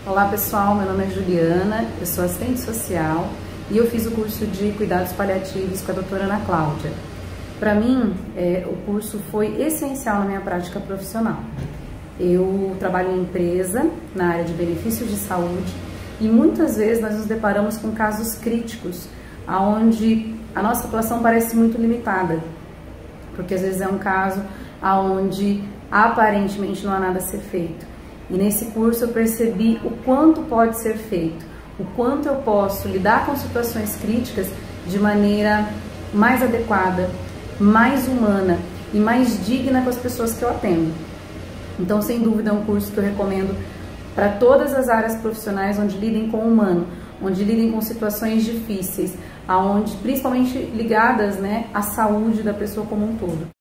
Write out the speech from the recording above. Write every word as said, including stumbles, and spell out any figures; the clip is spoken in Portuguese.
Olá pessoal, meu nome é Juliana, eu sou assistente social e eu fiz o curso de cuidados paliativos com a doutora Ana Cláudia. Para mim, é, o curso foi essencial na minha prática profissional. Eu trabalho em empresa, na área de benefícios de saúde, e muitas vezes nós nos deparamos com casos críticos, onde a nossa atuação parece muito limitada, porque às vezes é um caso onde aparentemente não há nada a ser feito. E nesse curso eu percebi o quanto pode ser feito, o quanto eu posso lidar com situações críticas de maneira mais adequada, mais humana e mais digna com as pessoas que eu atendo. Então, sem dúvida, é um curso que eu recomendo para todas as áreas profissionais onde lidem com o humano, onde lidem com situações difíceis, aonde, principalmente ligadas, né, à saúde da pessoa como um todo.